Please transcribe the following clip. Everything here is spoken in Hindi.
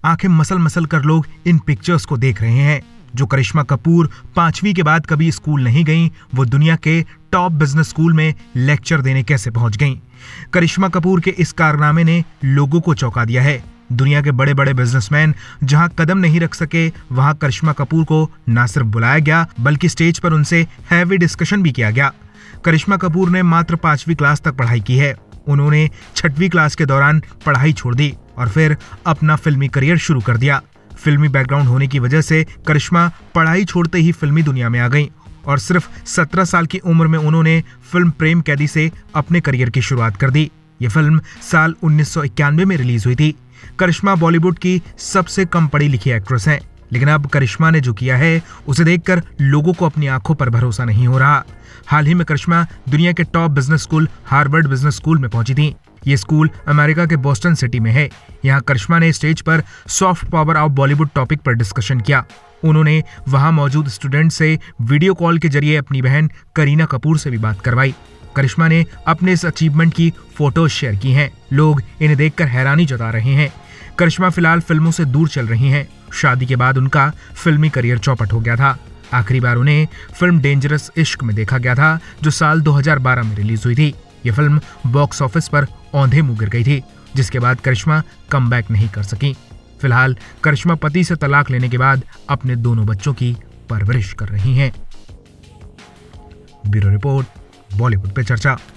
आंखें मसल मसल कर लोग इन पिक्चर्स को देख रहे हैं। जो करिश्मा कपूर 5वीं के बाद कभी स्कूल नहीं गईं, वो दुनिया के टॉप बिजनेस स्कूल में लेक्चर देने कैसे पहुंच गईं। करिश्मा कपूर के इस कारनामे ने लोगों को चौंका दिया है। दुनिया के बड़े बड़े बिजनेसमैन जहां कदम नहीं रख सके, वहां करिश्मा कपूर को न सिर्फ बुलाया गया बल्कि स्टेज पर उनसे हैवी डिस्कशन भी किया गया। करिश्मा कपूर ने मात्र 5वीं क्लास तक पढ़ाई की है। उन्होंने 6वीं क्लास के दौरान पढ़ाई छोड़ दी और फिर अपना फिल्मी करियर शुरू कर दिया। फिल्मी बैकग्राउंड होने की वजह से करिश्मा पढ़ाई छोड़ते ही फिल्मी दुनिया में आ गईं और सिर्फ 17 साल की उम्र में उन्होंने फिल्म प्रेम कैदी से अपने करियर की शुरुआत कर दी। ये फिल्म साल 1991 में रिलीज हुई थी। करिश्मा बॉलीवुड की सबसे कम पढ़ी लिखी एक्ट्रेस हैं, लेकिन अब करिश्मा ने जो किया है उसे देखकर लोगों को अपनी आंखों पर भरोसा नहीं हो रहा। हाल ही में करिश्मा दुनिया के top business school Harvard business school में पहुंची थी। ये स्कूल अमेरिका के बोस्टन सिटी में है। यहाँ करिश्मा ने स्टेज पर soft power of Bollywood topic पर डिस्कशन किया। उन्होंने वहां मौजूद स्टूडेंट से वीडियो कॉल के जरिए अपनी बहन करीना कपूर से भी बात करवाई। करिश्मा ने अपने इस अचीवमेंट की फोटोज शेयर की हैं। लोग इन्हें देखकर हैरानी जता रहे हैं। करिश्मा फिलहाल फिल्मों से दूर चल रही हैं। शादी के बाद उनका फिल्मी करियर चौपट हो गया था। आखिरी बार उन्हें फिल्म डेंजरस इश्क में देखा गया था, जो साल 2012 में रिलीज हुई थी। ये फिल्म बॉक्स ऑफिस पर औंधे मुंह गिर गई थी, जिसके बाद करिश्मा कमबैक नहीं कर सकी। फिलहाल करिश्मा पति से तलाक लेने के बाद अपने दोनों बच्चों की परवरिश कर रही हैं। ब्यूरो रिपोर्ट, बॉलीवुड पे चर्चा।